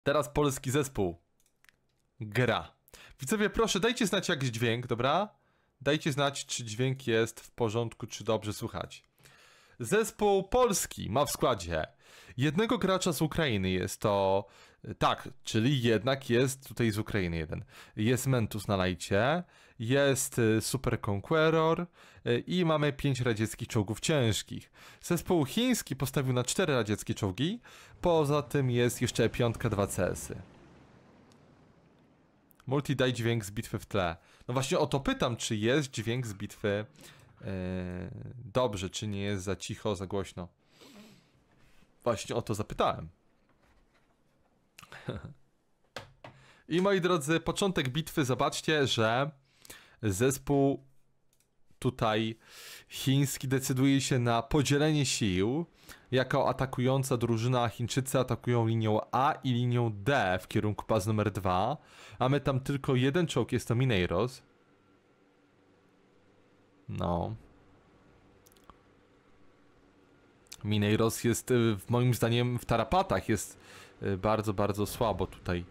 Teraz polski zespół gra. Widzowie, proszę, dajcie znać jakiś dźwięk, dobra? Dajcie znać, czy dźwięk jest w porządku, czy dobrze słychać. Zespół polski ma w składzie jednego gracza z Ukrainy, jest to... Tak, czyli jednak jest tutaj z Ukrainy jeden. Jest Mentus na lajcie, jest Super Conqueror i mamy 5 radzieckich czołgów ciężkich. Zespół chiński postawił na 4 radzieckie czołgi, poza tym jest jeszcze 5 2 CS-y. Multi, daj dźwięk z bitwy w tle. No właśnie o to pytam, czy jest dźwięk z bitwy dobrze, czy nie jest za cicho, za głośno. Właśnie o to zapytałem. I moi drodzy, początek bitwy, zobaczcie, że zespół tutaj chiński decyduje się na podzielenie sił. Jako atakująca drużyna Chińczycy atakują linią A i linią D w kierunku baz numer 2. Mamy tam tylko jeden czołg, jest to Mineiros. No. Mineiros jest, moim zdaniem, w tarapatach jest bardzo, bardzo słabo tutaj.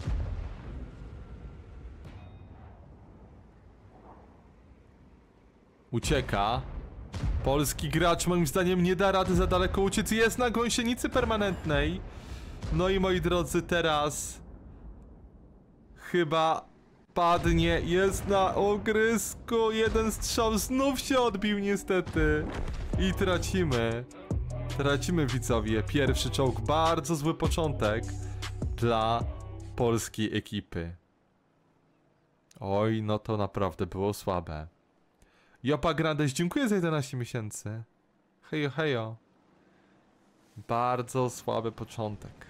Ucieka. Polski gracz, moim zdaniem, nie da rady za daleko uciec. Jest na gąsienicy permanentnej. No i moi drodzy, teraz chyba padnie. Jest na ogrysku. Jeden strzał znów się odbił niestety. I tracimy. Tracimy, widzowie. Pierwszy czołg. Bardzo zły początek dla polskiej ekipy. Oj, no to naprawdę było słabe. Jopa Grandes, dziękuję za 11 miesięcy. Hejo, hejo. Bardzo słaby początek.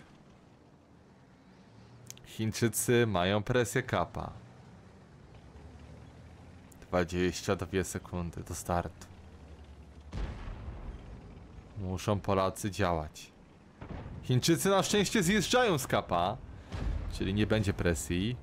Chińczycy mają presję kapa. 22 sekundy do startu. Muszą Polacy działać. Chińczycy na szczęście zjeżdżają z kapa, czyli nie będzie presji.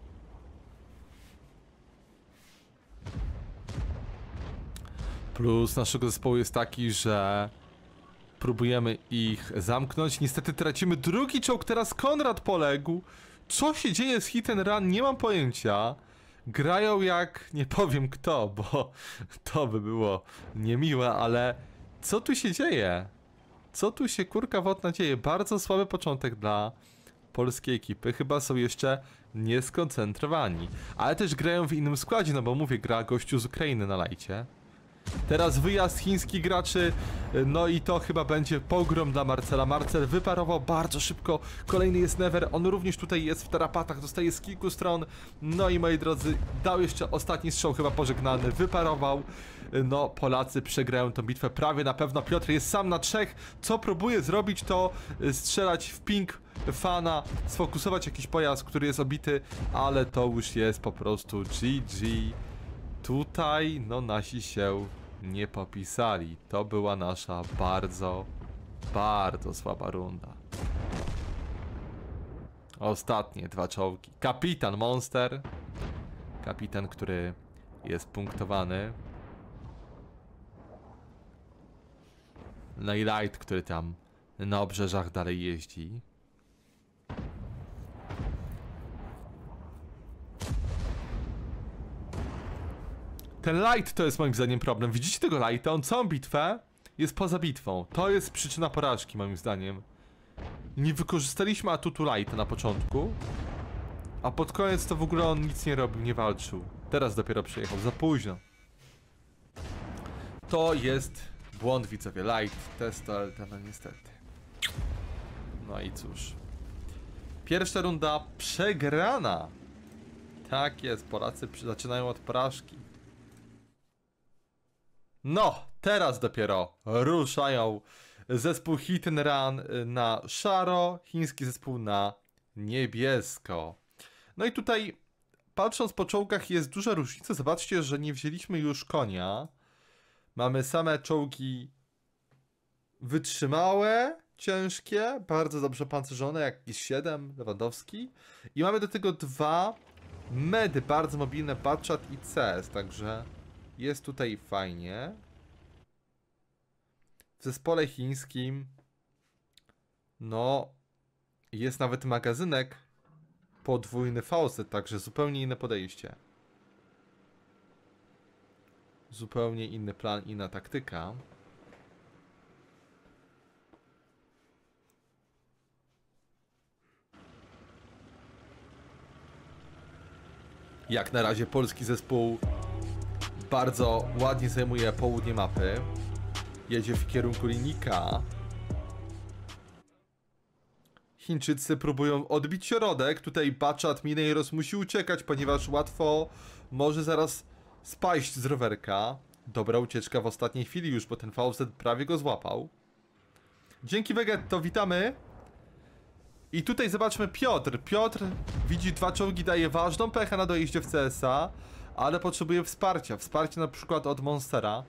Plus naszego zespołu jest taki, że próbujemy ich zamknąć. Niestety tracimy drugi czołg, teraz Konrad poległ. Co się dzieje z Hit and Run? Nie mam pojęcia. Grają jak... nie powiem kto, bo to by było niemiłe, ale... co tu się dzieje? Co tu się kurka wodna dzieje? Bardzo słaby początek dla polskiej ekipy. Chyba są jeszcze nieskoncentrowani. Ale też grają w innym składzie, no bo mówię, gra gościu z Ukrainy na lajcie. Teraz wyjazd chińskich graczy, no i to chyba będzie pogrom dla Marcela. Marcel wyparował bardzo szybko, kolejny jest Never, on również tutaj jest w tarapatach, dostaje z kilku stron. No i moi drodzy, dał jeszcze ostatni strzał, chyba pożegnalny, wyparował. No, Polacy przegrają tą bitwę prawie na pewno. Piotr jest sam na 3, co próbuje zrobić, to strzelać w ping fana, sfokusować jakiś pojazd, który jest obity, ale to już jest po prostu GG. Tutaj, no, nasi się nie popisali. To była nasza bardzo, bardzo słaba runda. Ostatnie 2 czołgi. Kapitan Monster. Kapitan, który jest punktowany. No i Light, który tam na obrzeżach dalej jeździ. Ten Light to jest moim zdaniem problem. Widzicie tego Lighta? On całą bitwę jest poza bitwą. To jest przyczyna porażki moim zdaniem. Nie wykorzystaliśmy atutu Lighta na początku. A pod koniec to w ogóle on nic nie robił, nie walczył. Teraz dopiero przyjechał, za późno. To jest błąd, widzowie. Light, testo, no niestety. No i cóż. Pierwsza runda przegrana. Tak jest, Polacy zaczynają od porażki. No, teraz dopiero ruszają zespół Hit and Run na szaro, chiński zespół na niebiesko. No i tutaj, patrząc po czołgach, jest duża różnica. Zobaczcie, że nie wzięliśmy już konia. Mamy same czołgi wytrzymałe, ciężkie, bardzo dobrze pancerzone, jak IS-7, Lewandowski. I mamy do tego 2 medy, bardzo mobilne, Batchat i CS, także jest tutaj fajnie. W zespole chińskim, no, Jest nawet magazynek podwójny faucet, także zupełnie inne podejście. Zupełnie inny plan, inna taktyka. Jak na razie polski zespół bardzo ładnie zajmuje południe mapy. Jedzie w kierunku linijka. Chińczycy próbują odbić środek. Tutaj Baczat Mineiros musi uciekać, ponieważ łatwo może zaraz spaść z rowerka. Dobra ucieczka w ostatniej chwili już, bo ten faucet prawie go złapał. Dzięki Vegetto, witamy. I tutaj zobaczmy Piotr. Piotr widzi dwa czołgi, daje ważną pechę na dojeździe w CSA, ale potrzebuje wsparcia. Wsparcie na przykład od Monstera.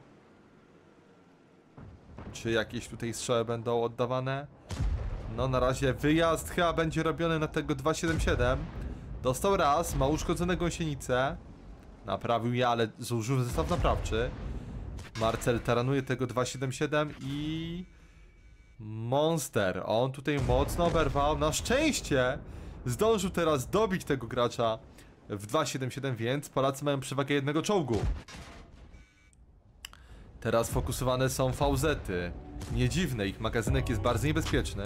Czy jakieś tutaj strzały będą oddawane? No na razie wyjazd chyba będzie robiony na tego 277. Dostał raz, ma uszkodzone gąsienicę. Naprawił je, ale zużył zestaw naprawczy. Marcel taranuje tego 277 i... Monster, on tutaj mocno oberwał. Na szczęście zdążył teraz dobić tego gracza w 277, więc Polacy mają przewagę jednego czołgu. Teraz fokusowane są VZ-y. Nie dziwne, ich magazynek jest bardzo niebezpieczny.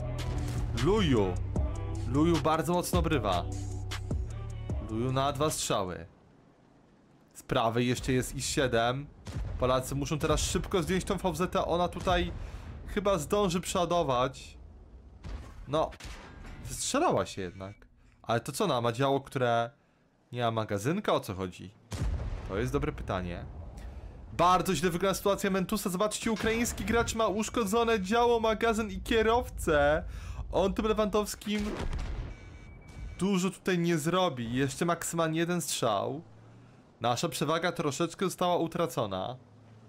Luju bardzo mocno obrywa. Luju na 2 strzały. Z prawej jeszcze jest IS-7. Polacy muszą teraz szybko zdjąć tą VZ-ę. Ona tutaj chyba zdąży przeładować. No, wystrzelała się jednak. Ale to co ona ma działo, które nie ma magazynka? O co chodzi? To jest dobre pytanie. Bardzo źle wygląda sytuacja Mentusa. Zobaczcie, ukraiński gracz ma uszkodzone działo, magazyn i kierowcę. On tym Lewandowskim dużo tutaj nie zrobi. Jeszcze maksymalnie jeden strzał. Nasza przewaga troszeczkę została utracona.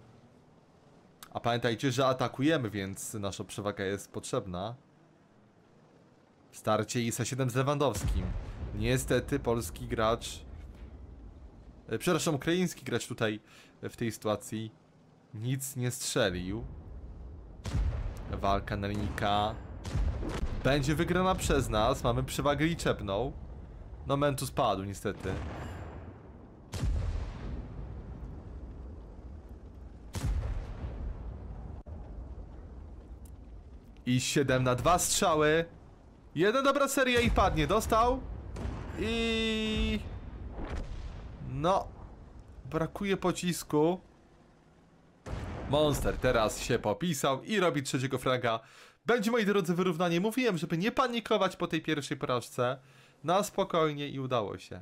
A pamiętajcie, że atakujemy, więc nasza przewaga jest potrzebna. Starcie IS-7 z Lewandowskim. Niestety polski gracz... Przepraszam, ukraiński gracz tutaj w tej sytuacji nic nie strzelił. Walka na linijka będzie wygrana przez nas. Mamy przewagę liczebną. No Mentus padł niestety. I 7 na 2 strzały. Jedna dobra seria i padnie. Dostał. I... No. Brakuje pocisku. Monster teraz się popisał i robi trzeciego fraga. Będzie, moi drodzy, wyrównanie. Mówiłem, żeby nie panikować po tej pierwszej porażce. Na spokojnie i udało się.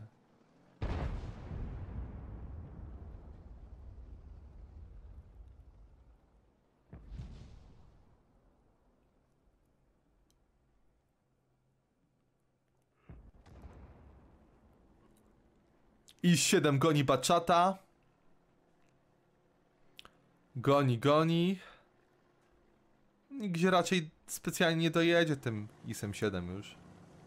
IS-7 goni Baczata. Goni. Gdzie raczej specjalnie nie dojedzie tym IS-7 już.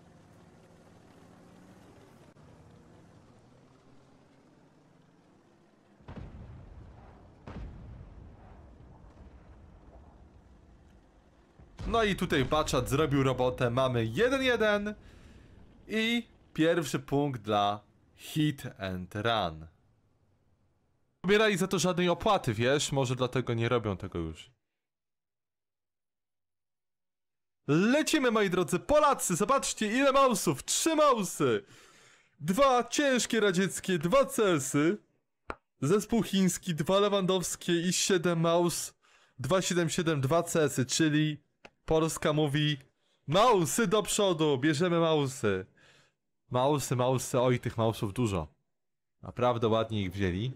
No i tutaj Baczat zrobił robotę. Mamy 1-1 i pierwszy punkt dla Hit and Run. Nie pobierali za to żadnej opłaty, wiesz? Może dlatego nie robią tego już. Lecimy, moi drodzy Polacy, zobaczcie ile mausów, 3 mausy, 2 ciężkie radzieckie, 2 CS-y, zespół chiński, 2 lewandowskie i 7 maus, 277, 2 CS-y, czyli Polska mówi mausy do przodu, bierzemy mausy. Mausy, oj tych mausów dużo. Naprawdę ładnie ich wzięli.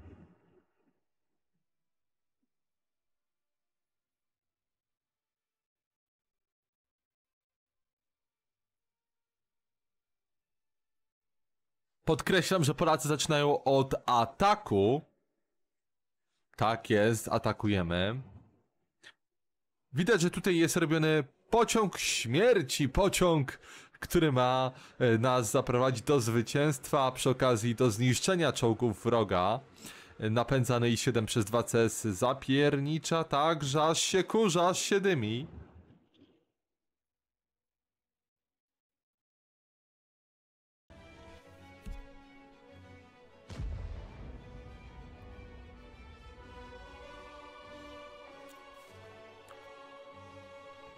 Podkreślam, że Polacy zaczynają od ataku. Tak jest, atakujemy. Widać, że tutaj jest robiony pociąg śmierci, pociąg, który ma nas zaprowadzić do zwycięstwa, a przy okazji do zniszczenia czołgów wroga. Napędzany i7 przez 2 CS zapiernicza tak, że aż się kurza, aż się dymi.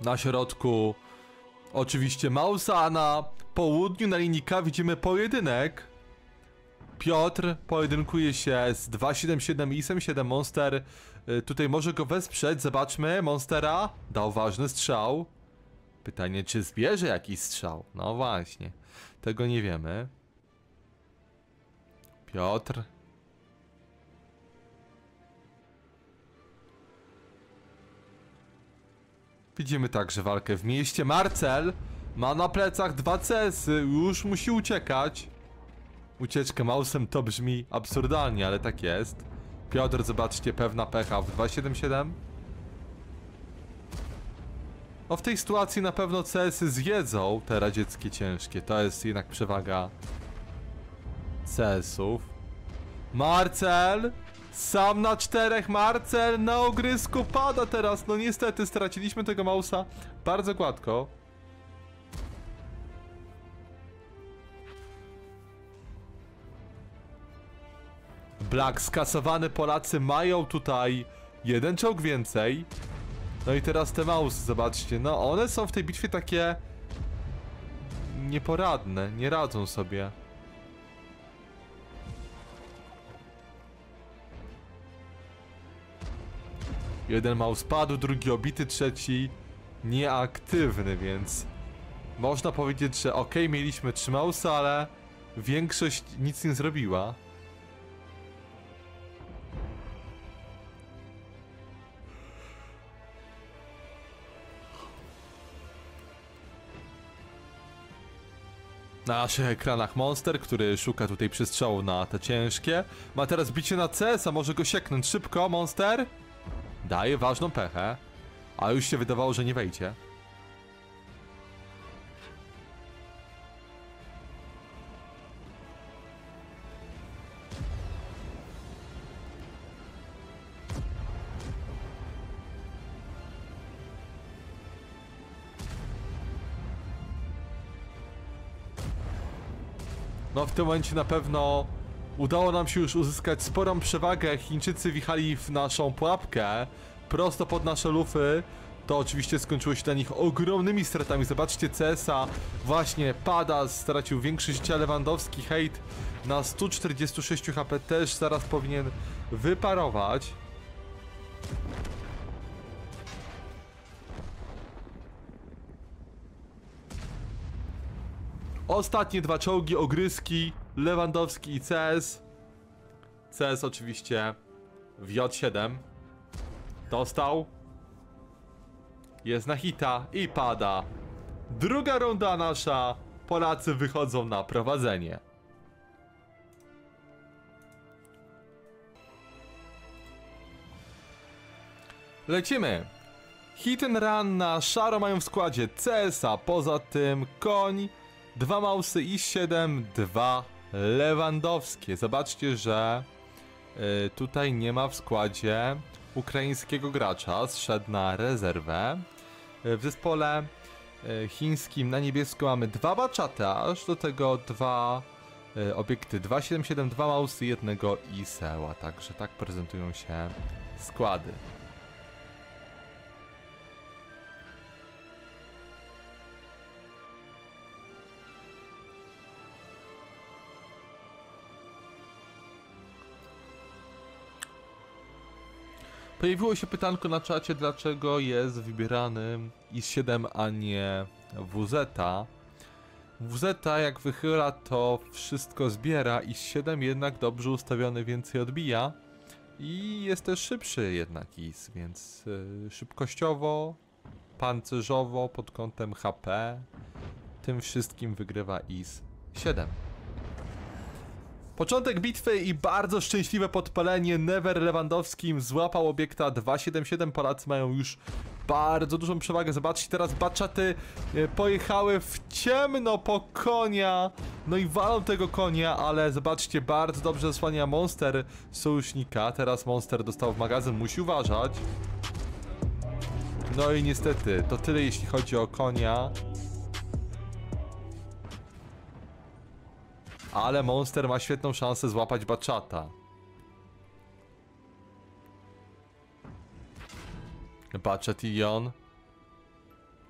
Na środku oczywiście Mausa, a na południu na linii K widzimy pojedynek. Piotr pojedynkuje się z 277 i ISem 7 Monster. Tutaj może go wesprzeć, zobaczmy. Monstera dał ważny strzał. Pytanie, czy zbierze jakiś strzał? No właśnie, tego nie wiemy. Piotr. Widzimy także walkę w mieście. Marcel ma na plecach 2 CS-y, już musi uciekać. Ucieczkę Mausem to brzmi absurdalnie, ale tak jest. Piotr, zobaczcie, pewna pecha w 277. No w tej sytuacji na pewno CS-y zjedzą te radzieckie ciężkie. To jest jednak przewaga CS-ów. Marcel! Sam na 4, Marcel na ogrysku pada teraz. No niestety straciliśmy tego Mausa bardzo gładko. Black skasowany, Polacy mają tutaj jeden czołg więcej. No i teraz te Mausy, zobaczcie, no one są w tej bitwie takie nieporadne, nie radzą sobie. Jeden Maus padł, drugi obity, trzeci nieaktywny, więc można powiedzieć, że ok, mieliśmy 3 Mausy, ale większość nic nie zrobiła. Na naszych ekranach Monster, który szuka tutaj przestrzału na te ciężkie. Ma teraz bicie na CS, a może go sieknąć szybko, Monster? Daje ważną pechę, a już się wydawało, że nie wejdzie. No w tym momencie na pewno udało nam się już uzyskać sporą przewagę. Chińczycy wjechali w naszą pułapkę prosto pod nasze lufy. To oczywiście skończyło się dla nich ogromnymi stratami. Zobaczcie, CS-a właśnie pada, stracił większe życia. Lewandowski, hejt na 146 HP też zaraz powinien wyparować. Ostatnie 2 czołgi, ogryski, Lewandowski i CS. CS oczywiście w J7. Dostał. Jest na hita i pada. Druga runda nasza. Polacy wychodzą na prowadzenie. Lecimy. Hit and run na szaro mają w składzie CS-a. Poza tym koń, 2 Mausy i 7, 2 Lewandowskie. Zobaczcie, że tutaj nie ma w składzie ukraińskiego gracza. Zszedł na rezerwę. W zespole chińskim na niebiesko mamy 2 baczaty, aż do tego 2 obiekty 277, 2 Mausy, 1 Iseła. Także tak prezentują się składy. Pojawiło się pytanko na czacie, dlaczego jest wybierany IS-7, a nie WZ. WZ jak wychyla, to wszystko zbiera, IS-7 jednak dobrze ustawiony, więcej odbija i jest też szybszy jednak IS, więc szybkościowo, pancerzowo, pod kątem HP, tym wszystkim wygrywa IS-7. Początek bitwy i bardzo szczęśliwe podpalenie. Never Lewandowskim złapał obiekta 277. Polacy mają już bardzo dużą przewagę. Zobaczcie, teraz baczaty pojechały w ciemno po konia. No i walą tego konia, ale zobaczcie, bardzo dobrze zasłania Monster sojusznika. Teraz Monster dostał w magazyn, musi uważać. No i niestety, to tyle jeśli chodzi o konia. Ale Monster ma świetną szansę złapać baczata. Baczat i Jon.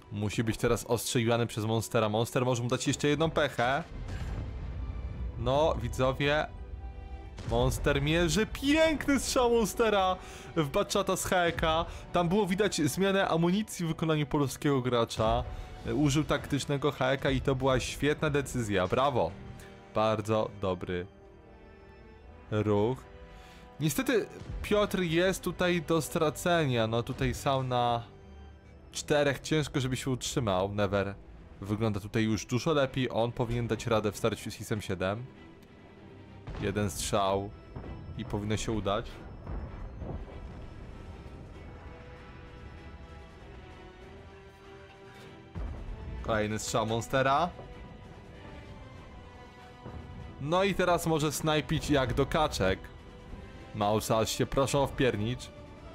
Musi być teraz ostrzeliwany przez Monstera. Monster może mu dać jeszcze jedną pechę. No, widzowie. Monster mierzy. Piękny strzał Monstera w Batchata z Heka. Tam było widać zmianę amunicji w wykonaniu polskiego gracza. Użył taktycznego Heka i to była świetna decyzja. Brawo. Bardzo dobry ruch. Niestety Piotr jest tutaj do stracenia. No tutaj sam na 4 ciężko, żeby się utrzymał. Never wygląda tutaj już dużo lepiej. On powinien dać radę w starciu z Hisem 7. Jeden strzał i powinno się udać. Kolejny strzał Monstera. No i teraz może snajpić jak do kaczek. Mausa się proszą wpiernicz.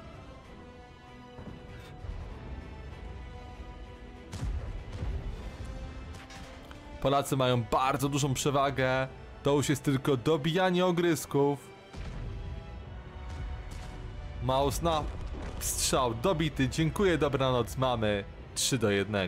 Polacy mają bardzo dużą przewagę. To już jest tylko dobijanie ogrysków. Maus na strzał dobity. Dziękuję, dobranoc, mamy 3-1.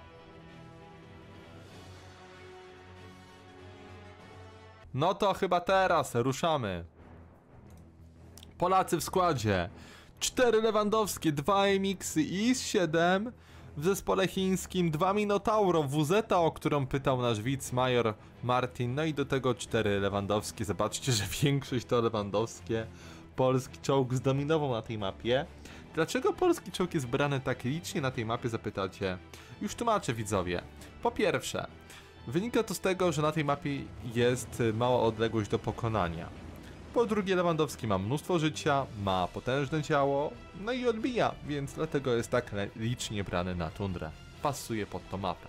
No to chyba teraz ruszamy. Polacy w składzie. 4 Lewandowskie, 2 MX-y i 7. W zespole chińskim 2 Minotauro, WZ, o którą pytał nasz widz Major Martin. No i do tego 4 Lewandowskie. Zobaczcie, że większość to Lewandowskie. Polski czołg zdominował na tej mapie. Dlaczego polski czołg jest brany tak licznie na tej mapie, zapytacie? Już tłumaczę, widzowie. Po pierwsze, wynika to z tego, że na tej mapie jest mała odległość do pokonania. Po drugie, Lewandowski ma mnóstwo życia, ma potężne ciało, no i odbija, więc dlatego jest tak licznie brany na tundrę. Pasuje pod tą mapę.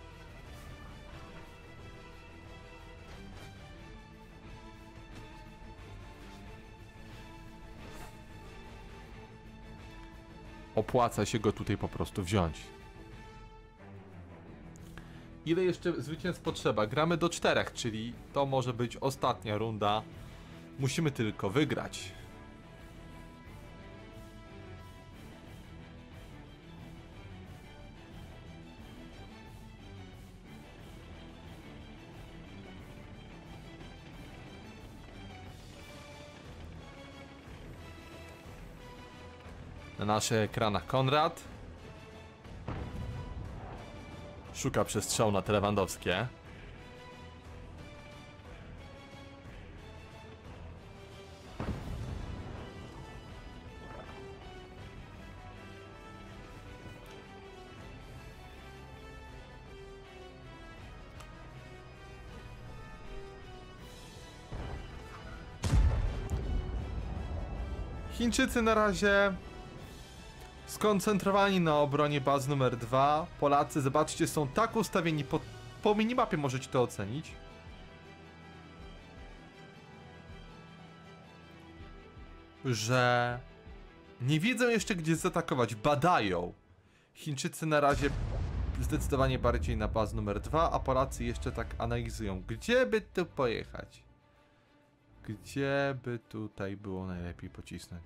Opłaca się go tutaj po prostu wziąć. Ile jeszcze zwycięstw potrzeba? Gramy do 4, czyli to może być ostatnia runda. Musimy tylko wygrać. Na naszych ekranach Konrad. Szuka przestrzału na te Lewandowskie. Chińczycy na razie skoncentrowani na obronie bazy numer 2. Polacy, zobaczcie, są tak ustawieni po minimapie, możecie to ocenić. Że nie wiedzą jeszcze, gdzie zaatakować, badają. Chińczycy na razie zdecydowanie bardziej na bazę numer 2, a Polacy jeszcze tak analizują, gdzie by tu pojechać. Gdzie by tutaj było najlepiej pocisnąć?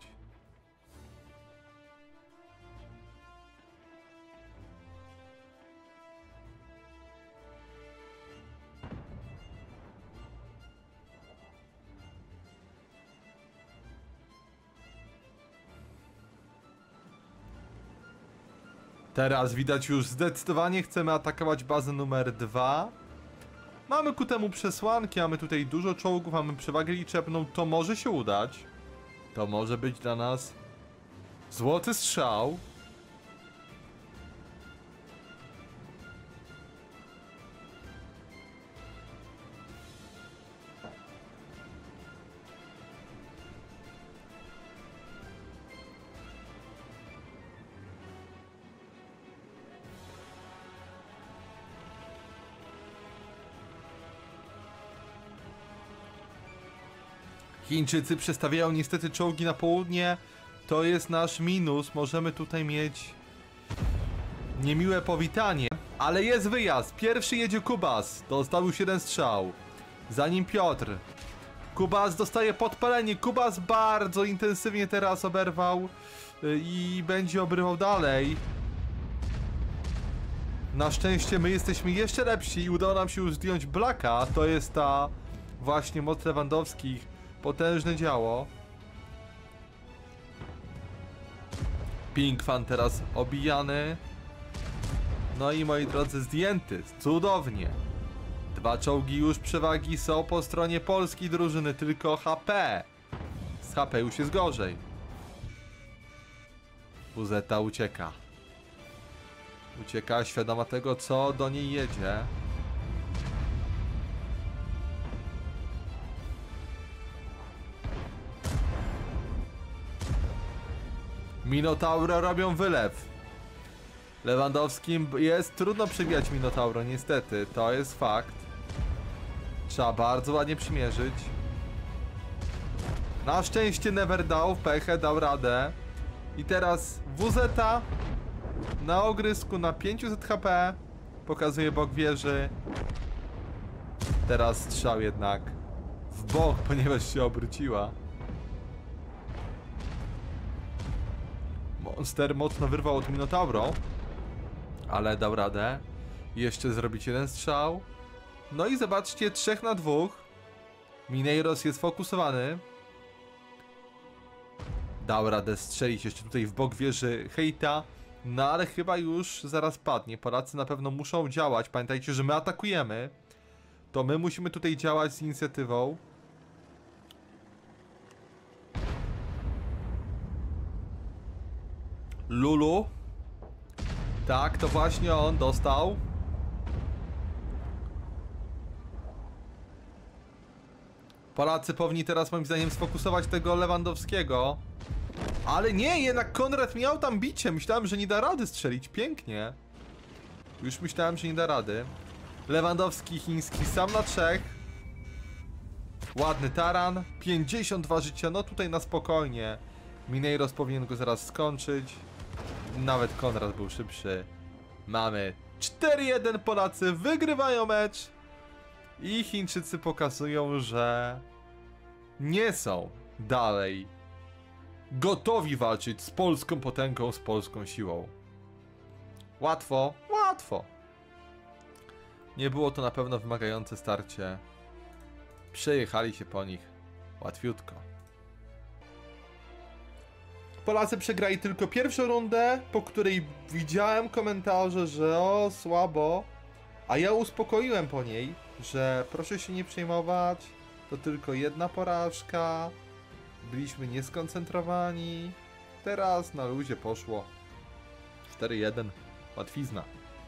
Teraz widać już zdecydowanie chcemy atakować bazę numer 2. Mamy ku temu przesłanki, mamy tutaj dużo czołgów, mamy przewagę liczebną, to może się udać. To może być dla nas złoty strzał. Chińczycy przestawiają niestety czołgi na południe. To jest nasz minus. Możemy tutaj mieć niemiłe powitanie. Ale jest wyjazd. Pierwszy jedzie Kubas. Dostał już jeden strzał. Za nim Piotr. Kubas dostaje podpalenie. Kubas bardzo intensywnie teraz oberwał. I będzie obrywał dalej. Na szczęście my jesteśmy jeszcze lepsi i udało nam się już zdjąć Blacka. To jest ta właśnie moc Lewandowskich. Potężne działo. Pink Fan teraz obijany. No i moi drodzy, zdjęty. Cudownie. 2 czołgi już przewagi są po stronie polskiej drużyny. Tylko HP. Z HP już jest gorzej. WZ ucieka. Ucieka, świadoma tego, co do niej jedzie. Minotauro robią wylew. Lewandowskim jest trudno przebijać Minotauro, niestety. To jest fakt. Trzeba bardzo ładnie przymierzyć. Na szczęście Never dał pechę, dał radę. I teraz WZ na ogrysku na 500 HP. Pokazuje bok wieży. Teraz strzał jednak w bok, ponieważ się obróciła. Monster mocno wyrwał od Minotauro, ale dał radę. Jeszcze zrobić jeden strzał. No i zobaczcie, 3 na 2. Mineiros jest fokusowany. Dał radę strzelić jeszcze tutaj w bok wieży hejta. No ale chyba już zaraz padnie. Polacy na pewno muszą działać. Pamiętajcie, że my atakujemy. To my musimy tutaj działać z inicjatywą. Lulu. Tak, to właśnie on dostał. Polacy powinni teraz moim zdaniem sfokusować tego Lewandowskiego. Ale nie, jednak Konrad miał tam bicie. Myślałem, że nie da rady strzelić. Pięknie. Już myślałem, że nie da rady. Lewandowski chiński sam na 3. Ładny taran. 52 życia. No tutaj na spokojnie. Mineiros powinien go zaraz skończyć. Nawet Konrad był szybszy. Mamy 4-1. Polacy wygrywają mecz. I Chińczycy pokazują, że nie są dalej gotowi walczyć z polską potęgą, z polską siłą. Łatwo, łatwo. Nie było to na pewno wymagające starcie. Przejechali się po nich łatwiutko. Polacy przegrali tylko pierwszą rundę, po której widziałem komentarze, że o, słabo. A ja uspokoiłem po niej, że proszę się nie przejmować, to tylko jedna porażka. Byliśmy nieskoncentrowani. Teraz na luzie poszło. 4-1. Łatwizna.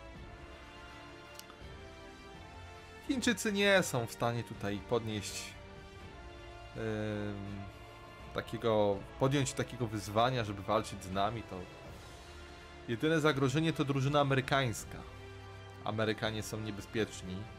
Chińczycy nie są w stanie tutaj podjąć takiego wyzwania, żeby walczyć z nami. To jedyne zagrożenie to drużyna amerykańska. Amerykanie są niebezpieczni.